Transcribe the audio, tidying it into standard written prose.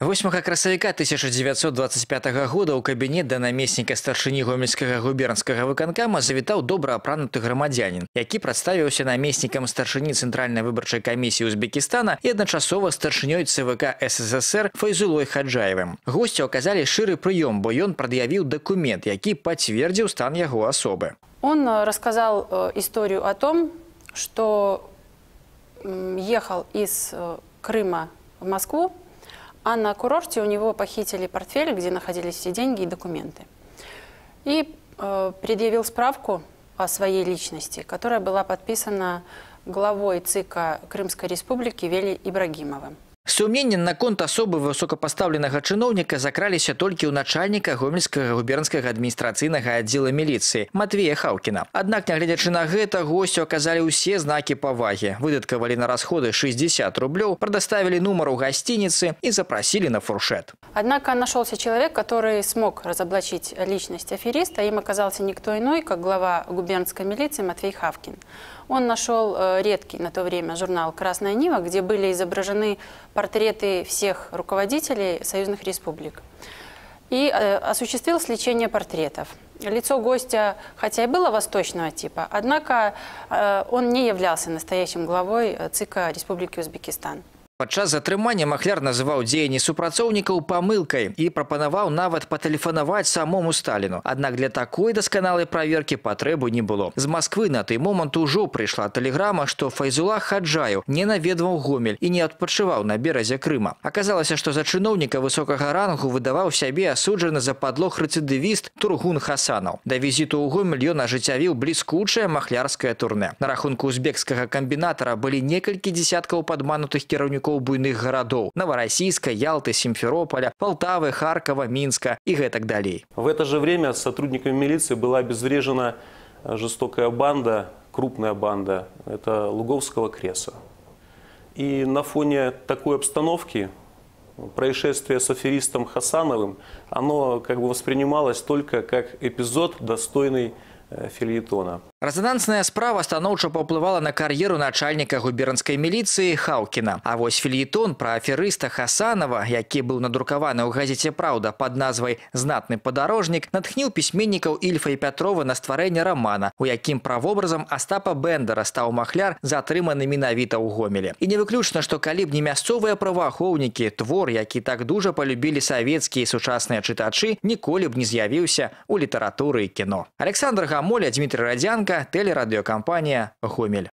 8 красавіка 1925 года ў кабінет да намесніка старшыні гомельскага губернскага выканкама завітаў добраапрануты грамадзянін, які прадставіўся намеснікам старшыні Цэнтральнай выбарчай камісіі Узбекістана і адначасова старшынёй ЦВК СССР Файзулой Хаджаевым. Госцю аказалі шчыры прыём, бо ён прад'явіў дакумент, які пацвердзіў стан яго асобы. Он рассказал историю о том, что ехал из Крыма в Москву, а на курорте у него похитили портфель, где находились все деньги и документы. И предъявил справку о своей личности, которая была подписана главой ЦИКа Крымской республики Вели Ибрагимовым. Сумненні наконт асобы высокапастаўленага чыноўніка закраліся толькі ў начальніка гомельскага губернскага адміністрацыйнага аддзела міліцыі Матвея Хаўкіна. Аднак, нягледзячы на гэта, госцю аказалі ўсе знакі павагі. Выдаткавалі на расходы 60 рублёў, прадаставілі нумар у гасцініцы і запрасілі на фуршет. Однако нашелся человек, который смог разоблачить личность афериста. Им оказался никто иной, как глава губернской милиции Матвей Хавкин. Он нашел редкий на то время журнал «Красная Нива», где были изображены портреты всех руководителей союзных республик. И осуществил сличение портретов. Лицо гостя, хотя и было восточного типа, однако он не являлся настоящим главой ЦИКа Республики Узбекистан. Падчас затрымання махляр называў дзеянні супрацоўнікаў памылкай і прапанаваў нават патэлефанаваць самому Сталіну. Аднак для такой дасканалай праверкі патрэбы не было. З Масквы на той момант ужо прыйшла тэлеграма, што Файзула Хаджаев не наведваў Гомель і не адпачываў на беразе Крыма. Аказалася, што за чыноўніка высокага рангу выдаваў сябе асуджаны за падлог рэцыдывіст Тургун Хасанаў. Да візіту ў Гомель ён ажыццявіў бліскучае махлярскае турне. На рахунку узбекскага камбінатара былі некалькі дзесяткаў падманутых кіраўнікоў буйных городов – Новороссийска, Ялты, Симферополя, Полтавы, Харькова, Минска и так далее. В это же время сотрудниками милиции была обезврежена жестокая банда, крупная банда, это Луговского Креса. И на фоне такой обстановки происшествие с аферистом Хасановым, оно как бы воспринималось только как эпизод, достойный фельетона. Резонансная справа станоўча паўплывала на кар'еру начальніка губернскай міліцыі Хаўкіна. А вось фельетон пра аферыста Хасанова, які быў надрукаваны ў газеце «Праўда» пад назвай «Знатны падарожнік», натхніў пісьменнікаў Ільфа і Пятрова на стварэнне рамана, у якім правобразам Астапа Бэндара стаў махляр, затрыманы менавіта ў Гомелі. І не выключна, што калі б не мясцовыя праваахоўнікі, твор, які так дужа палюбілі савецкія і сучасныя чытачы, ніколі б не з'явіўся ў літаратуры і кіно. Александр Гамоля, Дмітрий Радзянка, телерадиокомпания «Гомель».